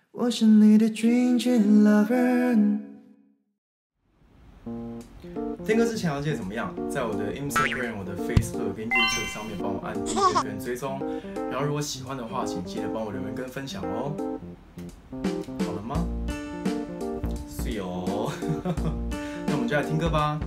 我是你的 dream lover。听歌之前要记得怎么样？在我的 Instagram、我的 Facebook 跟 YouTube 上面帮我按订阅跟追踪。然后如果喜欢的话，请记得帮我留言跟分享哦。好了吗？是哦。那我们就来听歌吧。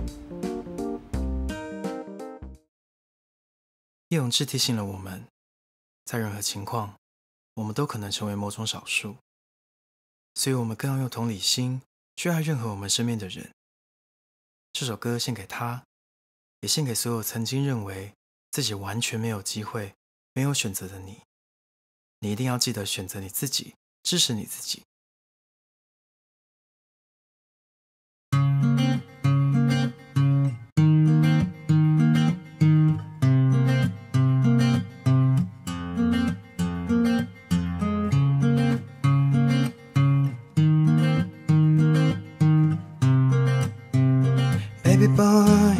叶永志提醒了我们，在任何情况，我们都可能成为某种少数，所以我们更要用同理心去爱任何我们身边的人。这首歌献给他，也献给所有曾经认为自己完全没有机会、没有选择的你。你一定要记得选择你自己，支持你自己。Baby boy，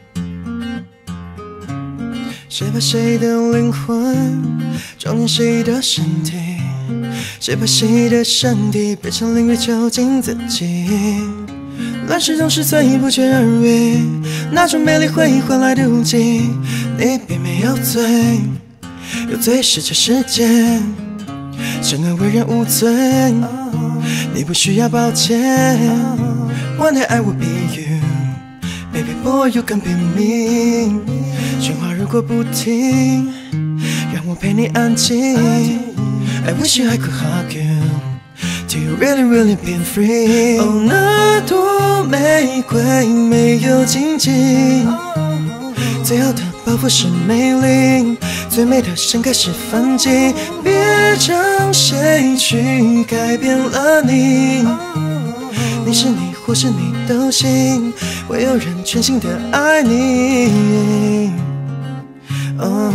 谁把谁的灵魂装进谁的身体？谁把谁的身体变成灵力囚禁自己？乱世总是最不绝而语，那种美丽会换来妒忌。你并没有罪，有罪是这世界，生而为人无罪，你不需要抱歉。One day I will be you。Baby boy, you can be me。 喧哗如果不停，让我陪你安静。I wish I could hug you till you really really be free。 哦，那朵玫瑰没有荆棘，最好的包袱是美丽，最美的盛开是反击。别让谁去改变了你，你是你或是你都行，会有人全心的爱你。Oh,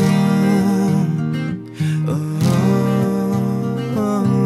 oh, oh.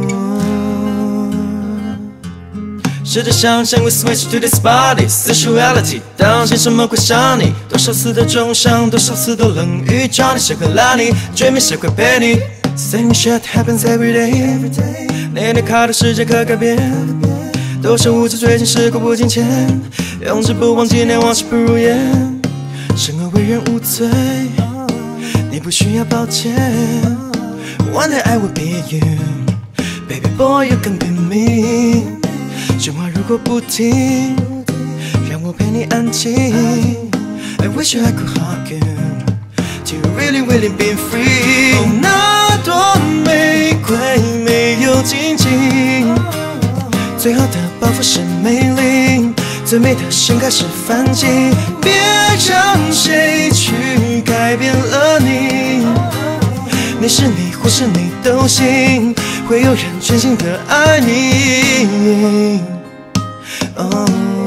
试着想象 we switch to this body sensuality， 当心什么会伤你？多少次的重伤，多少次的冷雨，找你谁会拉你？追梦谁会陪你？ Same shit happens every day， 你的卡的世界可改变。多少无知最近时过不金钱，永志不忘纪念，往事不如烟。生而为人无罪，你不需要抱歉。One day I will be you， Baby boy you can be me。 喧哗如果不停，让我陪你安静。I wish I could hug you till you really really be free。 哦，那朵玫瑰没有荆棘，最好的包袱是美丽，最美的盛开是反击。别让谁去改变了你，你是你或是你都行，会有人全心的爱你。Oh,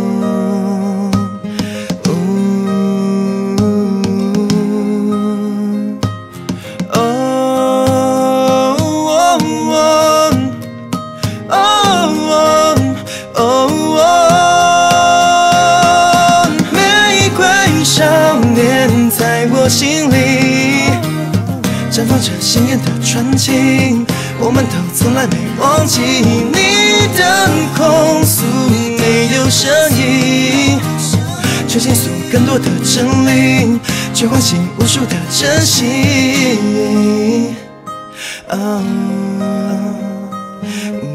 心里绽放着鲜艳的传奇，我们都从来没忘记。你的控诉没有声音，却倾诉更多的真理，却唤醒无数的真心。Oh,